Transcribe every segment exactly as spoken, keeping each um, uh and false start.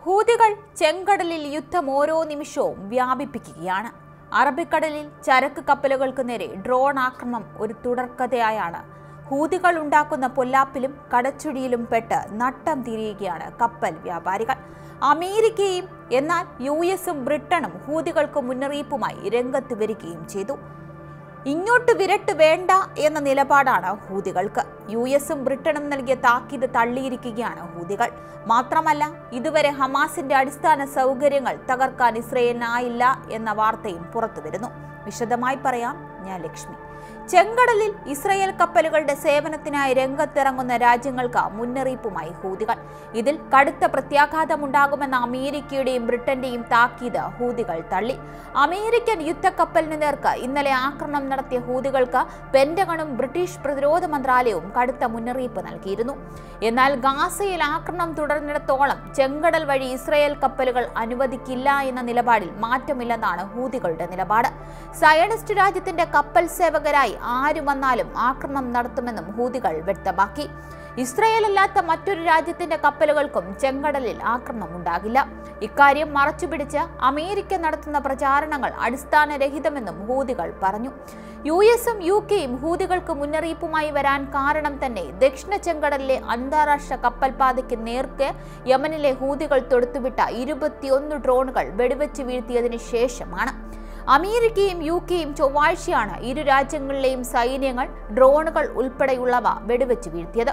ഹൂതികൾ ചെങ്കടലിൽ യുദ്ധം ഓരോ നിമിഷവും വ്യാപിപ്പിക്കുകയാണ്. അറബിക്കടലിൽ ചരക്ക് കപ്പലുകൾക്ക് നേരെ ഡ്രോൺ ആക്രമണം ഒരു തുടർക്കഥയായാണ്. ഹൂതികൾ ഉണ്ടാക്കുന്ന പൊല്ലാപ്പിലും കടച്ചുഴിയിലും പെട്ട് നട്ടം തിരിയുകയാണ് കപ്പൽ വ്യാപാരികൾ. അമേരിക്കയും എന്നാൽ യു എസും ബ്രിട്ടനും ഹൂതികൾക്ക് മുന്നറിയിപ്പുമായി രംഗത്ത് വരികയും ചെയ്തു. ഇങ്ങോട്ട് വിരട്ട് വേണ്ട എന്ന നിലപാടാണ് ഹൂതികൾക്ക്. യു എസും ബ്രിട്ടനും നൽകിയ താക്കീത് തള്ളിയിരിക്കുകയാണ് ഹൂതികൾ. മാത്രമല്ല, ഇതുവരെ ഹമാസിന്റെ അടിസ്ഥാന സൗകര്യങ്ങൾ തകർക്കാൻ ഇസ്രയേലിനായില്ല എന്ന വാർത്തയും പുറത്തുവരുന്നു. വിശദമായി പറയാം, ഞാൻ ലക്ഷ്മി. ചെങ്കടലിൽ ഇസ്രയേൽ കപ്പലുകളുടെ സേവനത്തിനായി രംഗത്തിറങ്ങുന്ന രാജ്യങ്ങൾക്ക് മുന്നറിയിപ്പുമായി ഹൂതികൾ. ഇതിൽ കടുത്ത പ്രത്യാഘാതമുണ്ടാകുമെന്ന അമേരിക്കയുടെയും ബ്രിട്ടന്റെയും താക്കീത് ഹൂതികൾ തള്ളി. അമേരിക്കൻ യുദ്ധക്കപ്പലിന് നേർക്ക് ഇന്നലെ ആക്രമണം നടത്തിയ ഹൂതികൾക്ക് പെന്റഗണും ബ്രിട്ടീഷ് പ്രതിരോധ മന്ത്രാലയവും കടുത്ത മുന്നറിയിപ്പ് നൽകിയിരുന്നു. എന്നാൽ ഗാസയിൽ ആക്രമണം തുടർന്നിടത്തോളം ചെങ്കടൽ വഴി ഇസ്രയേൽ കപ്പലുകൾ അനുവദിക്കില്ല എന്ന നിലപാടിൽ മാറ്റമില്ലെന്നാണ് ഹൂതികളുടെ നിലപാട്. സയനിസ്റ്റ് രാജ്യത്തിന്റെ കപ്പൽ സേവകരായി ആര് വന്നാലും ആക്രമണം നടത്തുമെന്നും ഹൂതികൾ വ്യക്തമാക്കി. ഇസ്രയേൽ അല്ലാത്ത മറ്റൊരു രാജ്യത്തിന്റെ കപ്പലുകൾക്കും ചെങ്കടലിൽ ആക്രമണം ഉണ്ടാകില്ല. ഇക്കാര്യം മറച്ചുപിടിച്ച് അമേരിക്ക നടത്തുന്ന പ്രചാരണങ്ങൾ അടിസ്ഥാനരഹിതമെന്നും ഹൂതികൾ പറഞ്ഞു. യു എസും യു കെയും ഹൂതികൾക്ക് മുന്നറിയിപ്പുമായി വരാൻ കാരണം തന്നെ ദക്ഷിണ ചെങ്കടലിലെ അന്താരാഷ്ട്ര കപ്പൽപാതയ്ക്ക് നേർക്ക് യമനിലെ ഹൂതികൾ തൊടുത്തുവിട്ട ഇരുപത്തിയൊന്ന് ഡ്രോണുകൾ വെടിവെച്ച് വീഴ്ത്തിയതിനു ശേഷമാണ്. അമേരിക്കയും യു കെയും ചൊവ്വാഴ്ചയാണ് ഇരു രാജ്യങ്ങളിലെയും സൈന്യങ്ങൾ ഡ്രോണുകൾ ഉൾപ്പെടെയുള്ളവ വെടിവെച്ച് വീഴ്ത്തിയത്.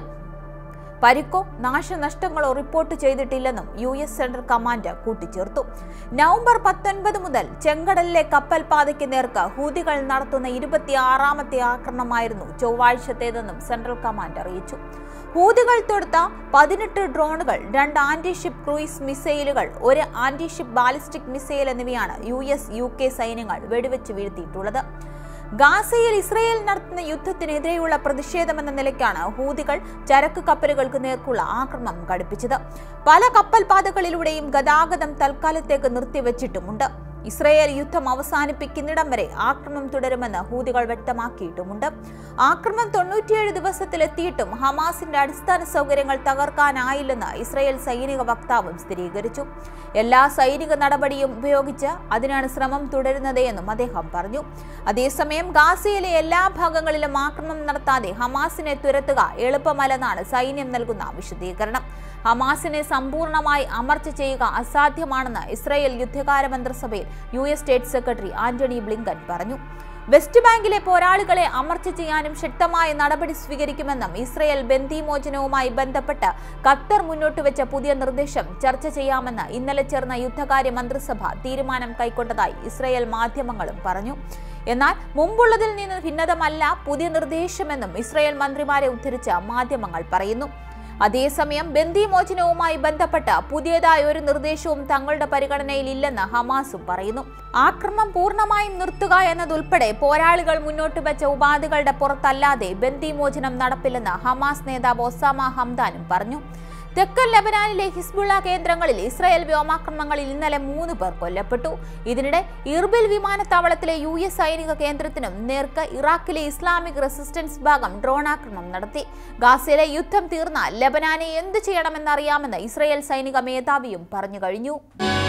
പരിക്കോ നാശനഷ്ടങ്ങളോ റിപ്പോർട്ട് ചെയ്തിട്ടില്ലെന്നും യു എസ് സെൻട്രൽ കമാൻഡ് കൂട്ടിച്ചേർത്തു. നവംബർ പത്തൊൻപത് മുതൽ ചെങ്കടലിലെ കപ്പൽപാതയ്ക്ക് നേർക്ക് ഹൂതികൾ നടത്തുന്ന ഇരുപത്തിയാറാമത്തെ ആക്രമണമായിരുന്നു ചൊവ്വാഴ്ചത്തേതെന്നും സെൻട്രൽ കമാൻഡ് അറിയിച്ചു. ഹൂതികൾ തൊടുത്ത പതിനെട്ട് ഡ്രോണുകൾ, രണ്ട് ആന്റിഷിപ്പ് ക്രൂയിസ് മിസൈലുകൾ, ഒരു ആന്റിഷിപ്പ് ബാലിസ്റ്റിക് മിസൈൽ എന്നിവയാണ് യു എസ് യു കെ സൈന്യങ്ങൾ വെടിവെച്ച് വീഴ്ത്തിയിട്ടുള്ളത്. ഗാസയിൽ ഇസ്രയേൽ നടത്തുന്ന യുദ്ധത്തിനെതിരെയുള്ള പ്രതിഷേധമെന്ന നിലയ്ക്കാണ് ഹൂതികൾ ചരക്ക് കപ്പലുകൾക്ക് നേർക്കുള്ള ആക്രമണം കടുപ്പിച്ചത്. പല കപ്പൽ പാതകളിലൂടെയും ഗതാഗതം തൽക്കാലത്തേക്ക് നിർത്തിവെച്ചിട്ടുമുണ്ട്. ഇസ്രയേൽ യുദ്ധം അവസാനിപ്പിക്കുന്നിടം വരെ ആക്രമണം തുടരുമെന്ന് ഹൂതികൾ വ്യക്തമാക്കിയിട്ടുമുണ്ട്. ആക്രമണം തൊണ്ണൂറ്റിയേഴ് ദിവസത്തിലെത്തിയിട്ടും ഹമാസിന്റെ അടിസ്ഥാന സൗകര്യങ്ങൾ തകർക്കാനായില്ലെന്ന് ഇസ്രയേൽ സൈനിക വക്താവും സ്ഥിരീകരിച്ചു. എല്ലാ സൈനിക നടപടിയും ഉപയോഗിച്ച് അതിനാണ് ശ്രമം തുടരുന്നത് എന്നും അദ്ദേഹം പറഞ്ഞു. അതേസമയം ഗാസയിലെ എല്ലാ ഭാഗങ്ങളിലും ആക്രമണം നടത്താതെ ഹമാസിനെ തുരത്തുക എളുപ്പമല്ലെന്നാണ് സൈന്യം നൽകുന്ന വിശദീകരണം. ഹമാസിനെ സമ്പൂർണമായി അമർച്ച ചെയ്യുക അസാധ്യമാണെന്ന് ഇസ്രായേൽ യുദ്ധകാര മന്ത്രിസഭയിൽ U S state secretary Antony Blinken പറഞ്ഞു. വെസ്റ്റ് ബാങ്കിലെ പോരാളികളെ അമർച്ച ചെയ്യാനും ശക്തമായ നടപടി സ്വീകരിക്കുമെന്നും ഇസ്രയേൽ ബന്ദിമോചനവുമായി ബന്ധപ്പെട്ട് ഖത്തർ മുന്നോട്ടുവെച്ച പുതിയ നിർദ്ദേശം ചർച്ച ചെയ്യാമെന്ന് ഇന്നലെ ചേർന്ന യുദ്ധകാര്യ മന്ത്രിസഭ തീരുമാനം കൈക്കൊണ്ടതായി ഇസ്രയേൽ മാധ്യമങ്ങളും പറഞ്ഞു. എന്നാൽ മുമ്പുള്ളതിൽ നിന്ന് ഭിന്നതമല്ല പുതിയ നിർദ്ദേശമെന്നും ഇസ്രയേൽ മന്ത്രിമാരെ ഉദ്ധരിച്ച മാധ്യമങ്ങൾ പറയുന്നു. അതേസമയം ബന്ദിമോചനവുമായി ബന്ധപ്പെട്ട് പുതിയതായ ഒരു നിർദ്ദേശവും തങ്ങളുടെ പരിഗണനയിൽ ഇല്ലെന്ന് ഹമാസും പറയുന്നു. ആക്രമണം പൂർണ്ണമായും നിർത്തുക എന്നതുൾപ്പെടെ പോരാളികൾ മുന്നോട്ട് വെച്ച ഉപാധികളുടെ പുറത്തല്ലാതെ ബന്ദിമോചനം നടപ്പില്ലെന്ന് ഹമാസ് നേതാവ് ഒസാമ ഹംദാനും പറഞ്ഞു. തെക്കൻ ലെബനാനിലെ ഹിസ്ബുള്ള കേന്ദ്രങ്ങളിൽ ഇസ്രായേൽ വ്യോമാക്രമണങ്ങളിൽ ഇന്നലെ മൂന്ന് പേർ കൊല്ലപ്പെട്ടു. ഇതിനിടെ ഇർബിൽ വിമാനത്താവളത്തിലെ യു എസ് സൈനിക കേന്ദ്രത്തിനും നേർക്ക് ഇറാഖിലെ ഇസ്ലാമിക് റെസിസ്റ്റൻസ് വിഭാഗം ഡ്രോൺ ആക്രമണം നടത്തി. ഗാസയിലെ യുദ്ധം തീർന്നാൽ ലെബനാനെ എന്ത് ചെയ്യണമെന്നറിയാമെന്ന് ഇസ്രായേൽ സൈനിക മേധാവിയും പറഞ്ഞു കഴിഞ്ഞു.